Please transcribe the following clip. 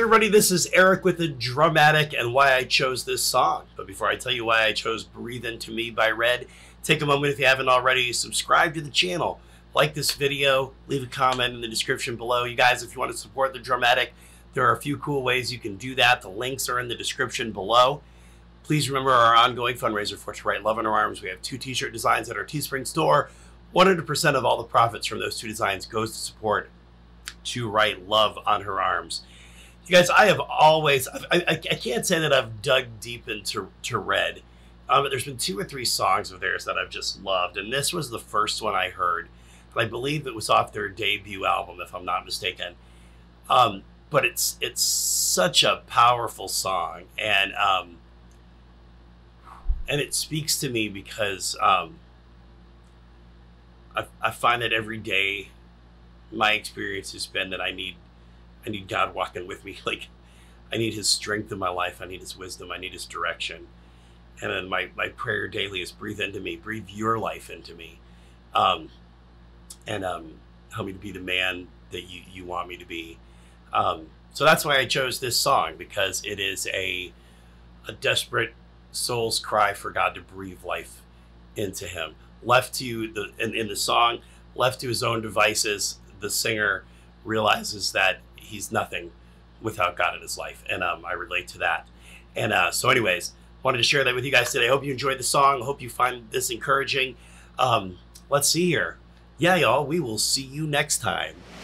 everybody, this is Eric with the Dramatic and why I chose this song. But before I tell you why I chose Breathe Into Me by Red, take a moment if you haven't already, subscribe to the channel, like this video, leave a comment in the description below. You guys, if you want to support the Dramatic, there are a few cool ways you can do that. The links are in the description below. Please remember our ongoing fundraiser for To Write Love on Her Arms. We have 2 t-shirt designs at our Teespring store. 100% of all the profits from those 2 designs goes to support To Write Love on Her Arms. You guys, I have always, I can't say that I've dug deep into Red. But there's been 2 or 3 songs of theirs that I've just loved. And this was the first one I heard. And I believe it was off their debut album, if I'm not mistaken. But it's such a powerful song. And it speaks to me because I find that every day my experience has been that I need God walking with me. Like, I need his strength in my life. I need his wisdom. I need his direction. And then my prayer daily is breathe into me, breathe your life into me. Help me to be the man that you want me to be. So that's why I chose this song, because it is a desperate soul's cry for God to breathe life into him. Left to in the song, left to his own devices, the singer realizes that he's nothing without God in his life. And I relate to that. And so anyways, wanted to share that with you guys today. I hope you enjoyed the song. I hope you find this encouraging. Let's see here. Yeah, y'all, we will see you next time.